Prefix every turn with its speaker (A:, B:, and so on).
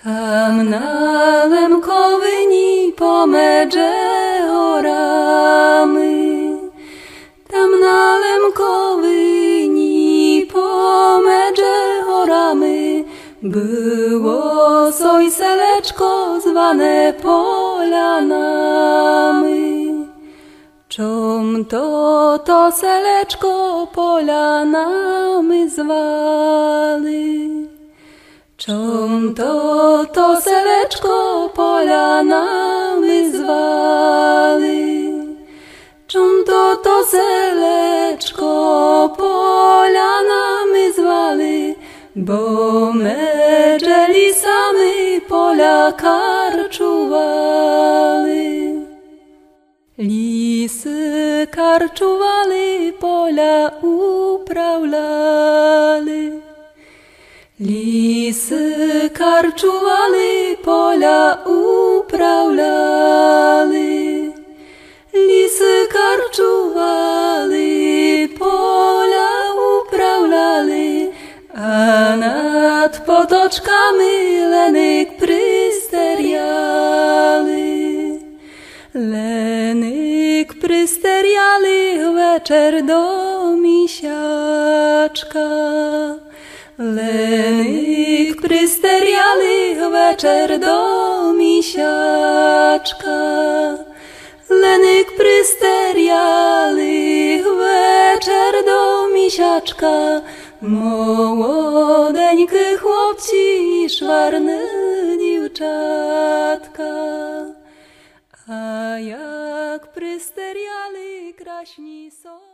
A: Tam na Lemkowyni po medże horamy, tam na Lemkowyni po medże horamy, było soj seleczko zwane Polanami. Czom to seleczko Polanami zwali? Czom to seleczko Polanami zwali? Czom to seleczko Polanami zwali? Bo medże lisami pola karczowali. Lisy karczowali, pola uprawlali. Lisy karczowali, pola uprawlali. Lisy karczowali, pola uprawlali, a nad potoczkami lenyk prysteriali. Lenyk prysteriali wieczór do misiaczka. Lenyk prysteriali wieczór do misiaczka. Lenyk prysteriali wieczór do misiaczka. Młodeńky chłopci i szwarne dziewczatka. A jak prysteriali kraśni są.